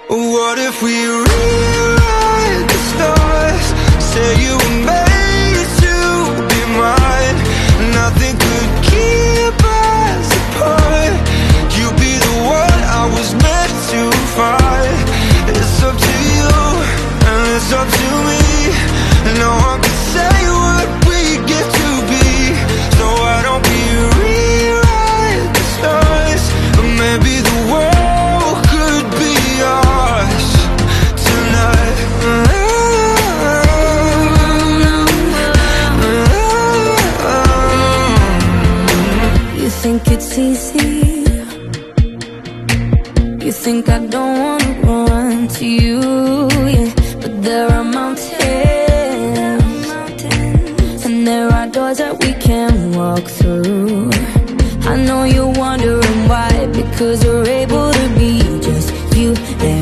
What if we rewrite the stars? Say you were made to be mine. Nothing could keep us apart. You'd be the one I was meant to find. It's up to you, and it's up to me. No one can say what we get to be. So why don't we rewrite the stars? But maybe the world could be ours tonight. You think it's easy? You think I don't wanna run to you, yeah. But there are mountains, and there are doors that we can walk through.